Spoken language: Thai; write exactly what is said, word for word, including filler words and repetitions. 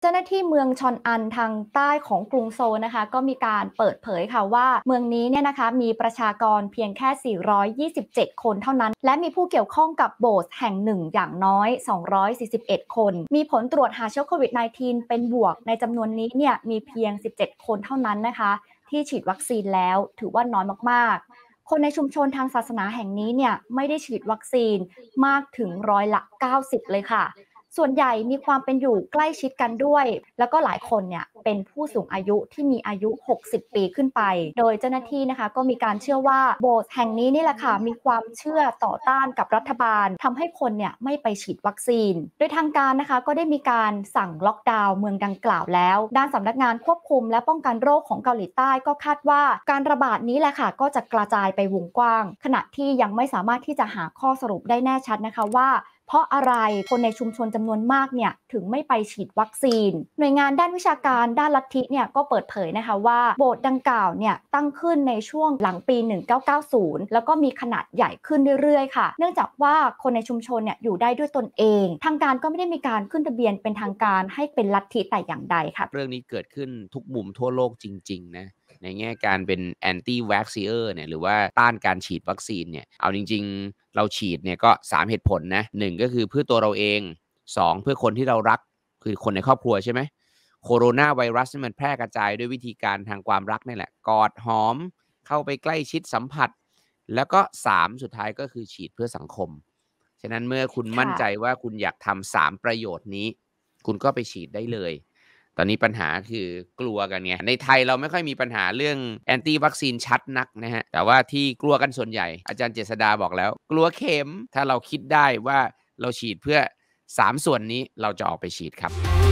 เจ้าหน้าที่เมืองชอนอันทางใต้ของกรุงโซลนะคะก็มีการเปิดเผยค่ะว่าเมืองนี้เนี่ยนะคะมีประชากรเพียงแค่สี่ร้อยยี่สิบเจ็ดคนเท่านั้นและมีผู้เกี่ยวข้องกับโบสถ์แห่งหนึ่งอย่างน้อยสองร้อยสี่สิบเอ็ดคนมีผลตรวจหาเชื้อโควิด สิบเก้า เป็นบวกในจำนวนนี้เนี่ยมีเพียงสิบเจ็ดคนเท่านั้นนะคะที่ฉีดวัคซีนแล้วถือว่าน้อยมากๆคนในชุมชนทางศาสนาแห่งนี้เนี่ยไม่ได้ฉีดวัคซีนมากถึงร้อยละเก้าสิบเลยค่ะส่วนใหญ่มีความเป็นอยู่ใกล้ชิดกันด้วยแล้วก็หลายคนเนี่ยเป็นผู้สูงอายุที่มีอายุหกสิบปีขึ้นไปโดยเจ้าหน้าที่นะคะก็มีการเชื่อว่าโบสถ์แห่งนี้นี่แหละค่ะมีความเชื่อต่อต้านกับรัฐบาลทำให้คนเนี่ยไม่ไปฉีดวัคซีนโดยทางการนะคะก็ได้มีการสั่งล็อกดาวน์เมืองดังกล่าวแล้วด้านสำนักงานควบคุมและป้องกันโรคของเกาหลีใต้ก็คาดว่าการระบาดนี้แหละค่ะก็จะกระจายไปวงกว้างขณะที่ยังไม่สามารถที่จะหาข้อสรุปได้แน่ชัดนะคะว่าเพราะอะไรคนในชุมชนจำนวนมากเนี่ยถึงไม่ไปฉีดวัคซีนหน่วยงานด้านวิชาการด้านลัทธิเนี่ยก็เปิดเผยนะคะว่าโบสถ์ดังกล่าวเนี่ยตั้งขึ้นในช่วงหลังปีหนึ่งพันเก้าร้อยเก้าสิบแล้วก็มีขนาดใหญ่ขึ้นเรื่อยๆค่ะเนื่องจากว่าคนในชุมชนเนี่ยอยู่ได้ด้วยตนเองทางการก็ไม่ได้มีการขึ้นทะเบียนเป็นทางการให้เป็นลัทธิแต่อย่างใดค่ะเรื่องนี้เกิดขึ้นทุกมุมทั่วโลกจริงๆนะในแง่การเป็น anti vaxxer เนี่ยหรือว่าต้านการฉีดวัคซีนเนี่ยเอาจริงๆเราฉีดเนี่ยก็สามเหตุผลนะหนึ่งก็คือเพื่อตัวเราเองสองเพื่อคนที่เรารักคือคนในครอบครัวใช่ไหมโคโรนาไวรัสมันแพร่กระจายด้วยวิธีการทางความรักนี่แหละกอดหอมเข้าไปใกล้ชิดสัมผัสแล้วก็สามสุดท้ายก็คือฉีดเพื่อสังคมฉะนั้นเมื่อคุณมั่นใจว่าคุณอยากทำสามประโยชน์นี้คุณก็ไปฉีดได้เลยตอนนี้ปัญหาคือกลัวกันไงในไทยเราไม่ค่อยมีปัญหาเรื่องแอนตี้วัคซีนชัดนักนะฮะแต่ว่าที่กลัวกันส่วนใหญ่อาจารย์เจษฎาบอกแล้วกลัวเข็มถ้าเราคิดได้ว่าเราฉีดเพื่อสามส่วนนี้เราจะออกไปฉีดครับ